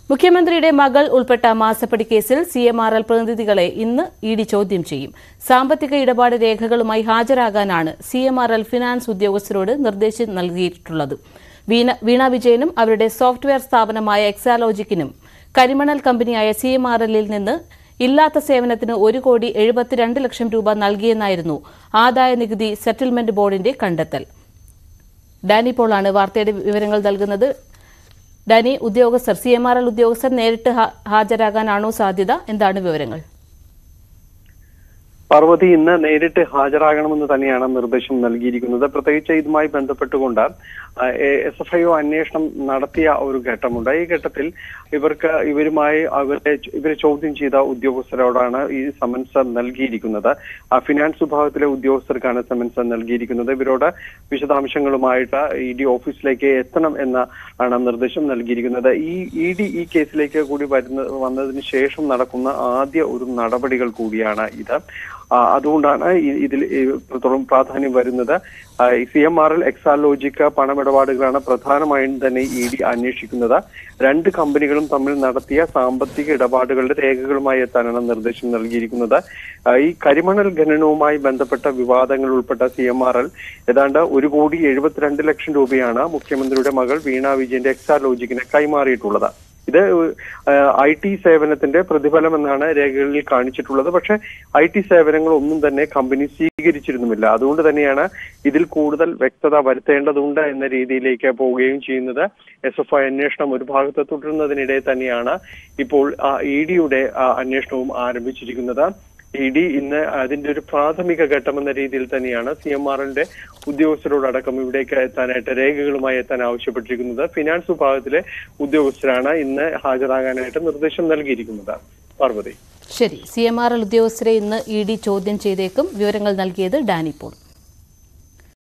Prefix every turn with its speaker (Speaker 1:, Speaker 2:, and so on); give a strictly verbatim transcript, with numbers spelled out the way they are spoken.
Speaker 1: മുഖ്യമന്ത്രിയുടെ മകൾ ഉൾപ്പെട്ട മാസപ്പടി കേസിൽ സി എം ആർ എൽ പ്രതിനിധികളെ ഇന്ന് ഇ ഡി ചോദ്യം ചെയ്യും. സാമ്പത്തിക ഇടപാട് രേഖകളുമായി ഹാജരാകാനാണ് C M R L finance ഉദ്യോഗസ്ഥരോട് നിർദ്ദേശം നൽകിയിട്ടുള്ളത്. വീണ വിജയനും അവരുടെ സോഫ്റ്റ്വെയർ സ്ഥാപനമായ എക്സാലോജിക്കിനും കരിമണൽ കമ്പനിയായ സി എം ആർ എല്ലിൽ നിന്ന് ഇല്ലാത്ത സേവനത്തിന് ഒരു കോടി എഴുപത്തിരണ്ട് ലക്ഷം രൂപ നൽകിയെന്നായിരുന്നു ആദായ നികുതി സെറ്റിൽമെന്റ് ബോർഡിന്റെ കണ്ടെത്തൽ. ഡാനി പോളാണ് വാർത്തയുടെ വിവരങ്ങൾ നൽകുന്നത്. ഡാനി, ഉദ്യോഗസ്ഥർ സി എം ആർ എൽ ഉദ്യോഗസ്ഥർ നേരിട്ട് ഹാജരാകാനാണോ സാധ്യത? എന്താണ് വിവരങ്ങൾ?
Speaker 2: പാർവതി, ഇന്ന് നേരിട്ട് ഹാജരാകണമെന്ന് തന്നെയാണ് നിർദ്ദേശം നൽകിയിരിക്കുന്നത്. പ്രത്യേകിച്ച് ഇതുമായി ബന്ധപ്പെട്ടുകൊണ്ട് എസ് എഫ് ഐ ഒ അന്വേഷണം നടത്തിയ ഒരു ഘട്ടമുണ്ട്. ഈ ഘട്ടത്തിൽ ഇവർക്ക് ഇവരുമായി അവരെ ഇവരെ ചോദ്യം ചെയ്ത ഉദ്യോഗസ്ഥരോടാണ് ഈ സമൻസ് നൽകിയിരിക്കുന്നത്. ഫിനാൻസ് വിഭാഗത്തിലെ ഉദ്യോഗസ്ഥർക്കാണ് സമൻസ് നൽകിയിരിക്കുന്നത്. ഇവരോട് വിശദാംശങ്ങളുമായിട്ട് ഇ ഡി ഓഫീസിലേക്ക് എത്തണം എന്ന ആണ് നിർദ്ദേശം നൽകിയിരിക്കുന്നത്. ഈ ഇ ഡി ഈ കേസിലേക്ക് കൂടി വരുന്ന വന്നതിന് ശേഷം നടക്കുന്ന ആദ്യ ഒരു നടപടികൾ കൂടിയാണ് ഇത്. അതുകൊണ്ടാണ് ഇതിൽ ഇത്രത്തോളം പ്രാധാന്യം വരുന്നത്. C M R L Exalogic പണമിടപാടുകളാണ് പ്രധാനമായും തന്നെ ഇ ഡി അന്വേഷിക്കുന്നത്. രണ്ട് കമ്പനികളും തമ്മിൽ നടത്തിയ സാമ്പത്തിക ഇടപാടുകളുടെ രേഖകളുമായി എത്താനാണ് നിർദ്ദേശം നൽകിയിരിക്കുന്നത്. ഈ കരിമണൽ ഖനനവുമായി ബന്ധപ്പെട്ട വിവാദങ്ങൾ ഉൾപ്പെട്ട സി എം ആർ എൽ ഏതാണ്ട് ഒരു കോടി എഴുപത്തിരണ്ട് ലക്ഷം രൂപയാണ് മുഖ്യമന്ത്രിയുടെ മകൾ വീണ വിജയന്റെ എക്സാലോജിക്കിന് കൈമാറിയിട്ടുള്ളത്. ഇത് ഐ ടി സേവനത്തിന്റെ പ്രതിഫലം എന്നാണ് രേഖകളിൽ കാണിച്ചിട്ടുള്ളത്. പക്ഷെ ഐ ടി സേവനങ്ങൾ ഒന്നും തന്നെ കമ്പനി സ്വീകരിച്ചിരുന്നുമില്ല. അതുകൊണ്ട് തന്നെയാണ് ഇതിൽ കൂടുതൽ വ്യക്തത വരുത്തേണ്ടതുണ്ട് എന്ന രീതിയിലേക്ക് പോവുകയും ചെയ്യുന്നത്. എസ് എഫ് ഐ അന്വേഷണം ഒരു ഭാഗത്ത് തുടരുന്നതിനിടെ തന്നെയാണ് ഇപ്പോൾ ഇ ഡിയുടെ അന്വേഷണവും ആരംഭിച്ചിരിക്കുന്നത്. ഇ ഡി ഇന്ന് അതിന്റെ ഒരു പ്രാഥമിക ഘട്ടം എന്ന രീതിയിൽ തന്നെയാണ് സി എം ആർ എല്ലിന്റെ ഉദ്യോഗസ്ഥരോടക്കം ഇവിടേക്ക് എത്താനായിട്ട് രേഖകളുമായി എത്താൻ ആവശ്യപ്പെട്ടിരിക്കുന്നത്. ഫിനാൻസ് വിഭാഗത്തിലെ ഉദ്യോഗസ്ഥരാണ് ഇന്ന് ഹാജരാകാനായിട്ട് നിർദ്ദേശം നൽകിയിരിക്കുന്നത്. പാർവതി,
Speaker 1: ശരി. സി എം ആർ എൽ ഉദ്യോഗസ്ഥരെ ഇന്ന് ഇ ഡി ചോദ്യം ചെയ്തേക്കും. വിവരങ്ങൾ നൽകിയത് ഡാനി പോൾ.